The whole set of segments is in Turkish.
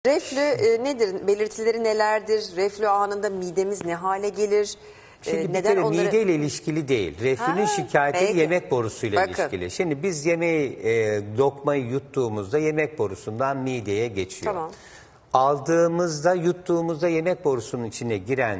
Reflü nedir? Belirtileri nelerdir? Reflü anında midemiz ne hale gelir? Şimdi bir Neden kere onları... mideyle ilişkili değil. Reflünün şikayeti peki. yemek borusuyla Bakın. ilişkili. Şimdi biz yemeği, lokmayı yuttuğumuzda yemek borusundan mideye geçiyor. Tamam. Aldığımızda, yuttuğumuzda yemek borusunun içine giren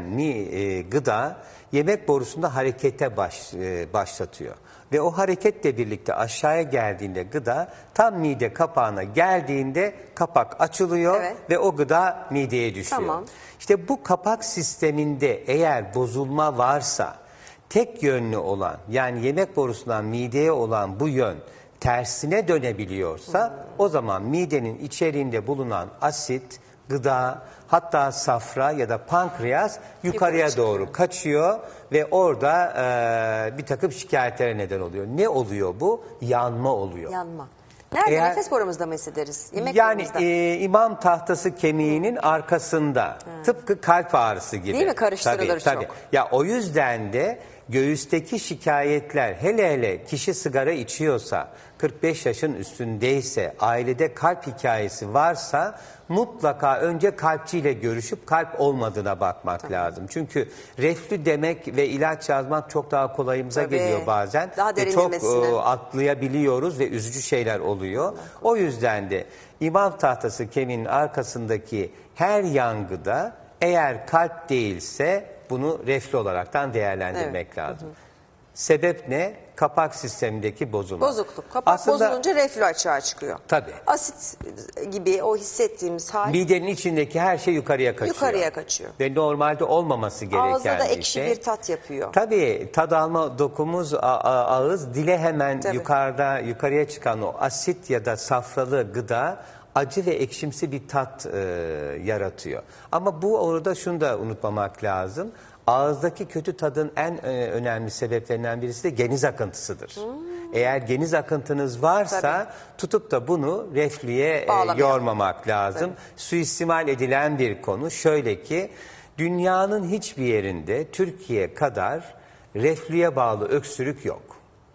gıda yemek borusunda harekete başlatıyor. Ve o hareketle birlikte aşağıya geldiğinde gıda tam mide kapağına geldiğinde kapak açılıyor ve o gıda mideye düşüyor. Tamam. İşte bu kapak sisteminde eğer bozulma varsa tek yönlü olan yani yemek borusundan mideye olan bu yön tersine dönebiliyorsa o zaman midenin içeriğinde bulunan asit, gıda, hatta safra ya da pankreas yukarıya doğru kaçıyor ve orada bir takım şikayetlere neden oluyor. Ne oluyor bu? Yanma oluyor. Yanma. Nerede? Nefes borumuzda mı hissederiz? Yemek yani borumuzda. imam tahtası kemiğinin arkasında tıpkı kalp ağrısı gibi. Değil mi? Karıştırılır tabii. çok. Ya o yüzden de göğüsteki şikayetler hele kişi sigara içiyorsa 45 yaşın üstündeyse ailede kalp hikayesi varsa mutlaka önce kalpçiyle görüşüp kalp olmadığına bakmak lazım. Çünkü reflü demek ve ilaç yazmak çok daha kolayımıza geliyor bazen. Daha ve çok atlayabiliyoruz ve üzücü şeyler oluyor. O yüzden de imam tahtası kemiğinin arkasındaki her yangıda eğer kalp değilse bunu reflü olaraktan değerlendirmek lazım. Sebep ne? Kapak sistemindeki bozulma. Bozukluk. Kapak bozulunca reflü açığa çıkıyor. Tabii. Asit gibi o hissettiğimiz hal midenin içindeki her şey yukarıya kaçıyor. yukarıya kaçıyor. Ve normalde olmaması gereken Ağızda da bir ekşi şey. bir tat yapıyor. Tabii tad alma dokumuz ağız, dile hemen yukarıya çıkan o asit ya da safralı gıda acı ve ekşimsi bir tat yaratıyor. Ama bu orada şunu da unutmamak lazım. Ağızdaki kötü tadın en önemli sebeplerinden birisi de geniz akıntısıdır. Eğer geniz akıntınız varsa tutup da bunu reflüye yormamak lazım. Suistimal edilen bir konu. Şöyle ki dünyanın hiçbir yerinde Türkiye kadar reflüye bağlı öksürük yok.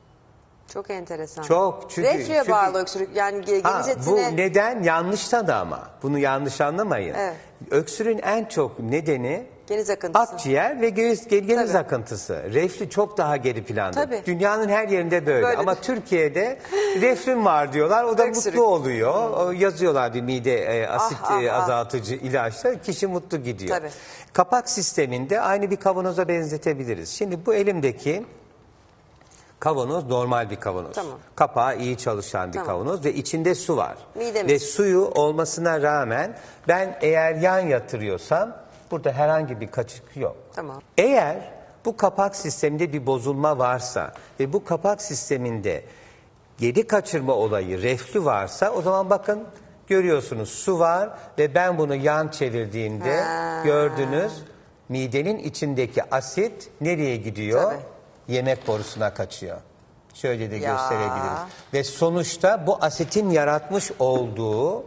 Çok enteresan. Çok reflüye bağlı öksürük yani geniz etine... Bu neden yanlış tadı ama. Bunu yanlış anlamayın. Öksürüğün en çok nedeni geniz akıntısı. Akciğer ve geniz akıntısı. Reflü çok daha geri planda. Dünyanın her yerinde böyle. Ama Türkiye'de reflüm var diyorlar. O da mutlu oluyor. Yazıyorlar bir mide asit azaltıcı ilaçlar. Kişi mutlu gidiyor. Kapak sisteminde aynı bir kavanoza benzetebiliriz. Şimdi bu elimdeki kavanoz normal bir kavanoz. Kapağı iyi çalışan bir kavanoz ve içinde su var. Ve suyu olmasına rağmen ben eğer yan yatırıyorsam burada herhangi bir kaçık yok. Eğer bu kapak sisteminde bir bozulma varsa ve bu kapak sisteminde geri kaçırma olayı, reflü varsa o zaman bakın görüyorsunuz su var ve ben bunu yan çevirdiğimde gördünüz midenin içindeki asit nereye gidiyor? Yemek borusuna kaçıyor. Şöyle de gösterebiliriz. Ve sonuçta bu asitin yaratmış olduğu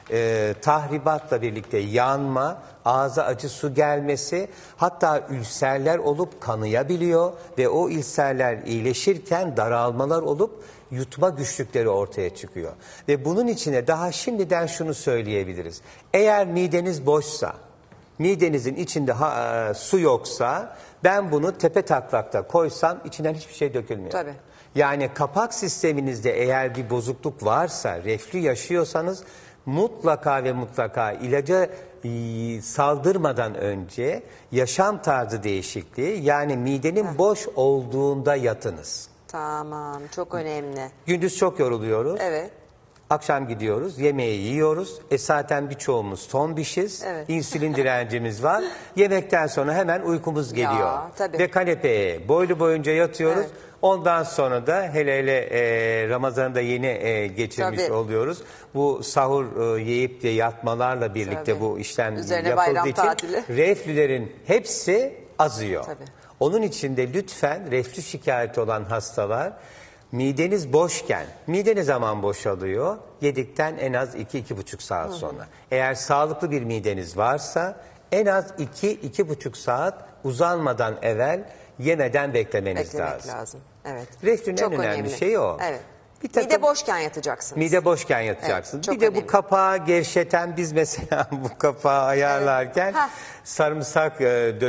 tahribatla birlikte yanma, ağza acı su gelmesi, hatta ülserler olup kanayabiliyor ve o ülserler iyileşirken daralmalar olup yutma güçlükleri ortaya çıkıyor. Ve bunun içine daha şimdiden şunu söyleyebiliriz. Eğer mideniz boşsa, midenizin içinde su yoksa ben bunu tepe taklakta koysam içinden hiçbir şey dökülmüyor. Yani kapak sisteminizde eğer bir bozukluk varsa, reflü yaşıyorsanız mutlaka ve mutlaka ilaca saldırmadan önce yaşam tarzı değişikliği yani midenin boş olduğunda yatınız. Tamam, çok önemli. Gündüz çok yoruluyoruz. Akşam gidiyoruz, yemeği yiyoruz. Zaten birçoğumuz tombişiz. İnsülin direncimiz var. Yemekten sonra hemen uykumuz geliyor. Ve kanepeye boylu boyunca yatıyoruz. Ondan sonra da hele Ramazan'ı da yeni geçirmiş oluyoruz. Bu sahur yiyip de yatmalarla birlikte bu işlem yapıldığı için reflülerin hepsi azıyor. Onun için de lütfen reflü şikayeti olan hastalar mideniz boşken, mide ne zaman boşalıyor? Yedikten en az 2-2,5 saat sonra. Eğer sağlıklı bir mideniz varsa en az 2-2,5 saat uzanmadan evvel yemeden beklemeniz lazım. Reflünün en önemli şeyi o. Mide boşken yatacaksınız. Mide boşken yatacaksın. Evet, bir de önemli. bu kapağı gevşeten, biz mesela bu kapağı ayarlarken sarımsak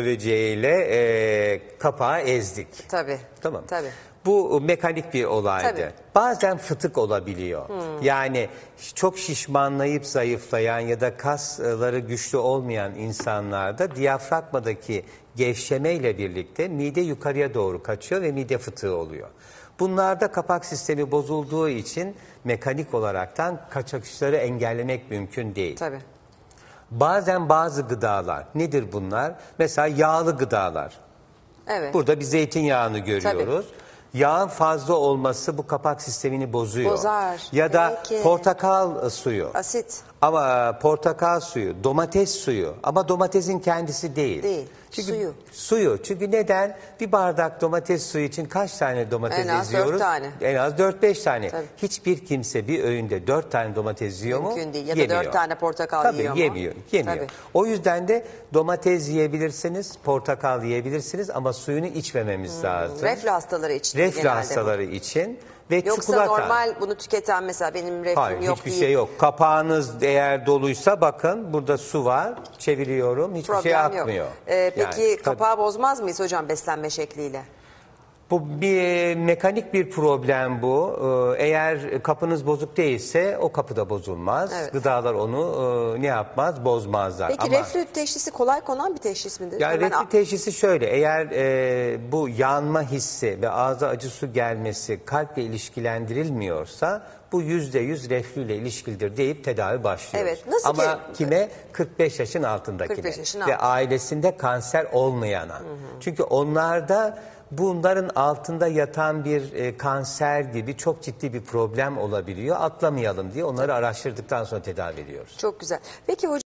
döveceğiyle kapağı ezdik. Tabii. Tamam. Tabii. Bu mekanik bir olaydı. Tabii. Bazen fıtık olabiliyor. Yani çok şişmanlayıp zayıflayan ya da kasları güçlü olmayan insanlarda diyafragmadaki gevşemeyle birlikte mide yukarıya doğru kaçıyor ve mide fıtığı oluyor. Bunlarda kapak sistemi bozulduğu için mekanik olaraktan kaçakışları engellemek mümkün değil. Tabii. Bazen bazı gıdalar, nedir bunlar? Mesela yağlı gıdalar. Evet. Burada bir zeytinyağını görüyoruz. Yağın fazla olması bu kapak sistemini bozuyor. Bozar. Ya da Peki. portakal suyu. Asit. Ama portakal suyu, domates suyu ama domatesin kendisi değil. Değil, Çünkü suyu. Suyu. Çünkü neden? Bir bardak domates suyu için kaç tane domates En az eziyoruz? 4 tane. En az 4-5 tane. Tabii. Hiçbir kimse bir öğünde 4 tane domates yiyor mu? Mümkün değil. Ya da Yemiyor. 4 tane portakal yiyor mu? Yemiyor. Tabii. O yüzden de domates yiyebilirsiniz, portakal yiyebilirsiniz ama suyunu içmememiz lazım. Reflü hastaları için. Reflü genelde bu. hastaları için ve Yoksa çikolata. normal bunu tüketen, mesela benim reflüm Hayır, yok hiçbir değil. şey yok. Kapağınız eğer doluysa bakın burada su var. Çeviriyorum. Hiçbir şey Problem akmıyor. yok. Peki Yani, kapağı bozmaz mıyız hocam beslenme şekliyle? bu bir mekanik bir problem bu. Eğer kapınız bozuk değilse o kapı da bozulmaz. Evet. Gıdalar onu ne yapmaz? Bozmazlar. Peki reflü teşhisi kolay konan bir teşhis midir? Yani Hemen reflü teşhisi şöyle, eğer bu yanma hissi ve ağza acı su gelmesi kalple ilişkilendirilmiyorsa bu %100 reflüyle ilişkilidir deyip tedavi başlıyoruz. Evet, nasıl Ama ki- kime? 45 yaşın altındakine 45 yaşın ve altı. ailesinde kanser olmayana. Çünkü onlarda bunların altında yatan bir kanser gibi çok ciddi bir problem olabiliyor. Atlamayalım diye onları araştırdıktan sonra tedavi ediyoruz. Çok güzel. Peki hocam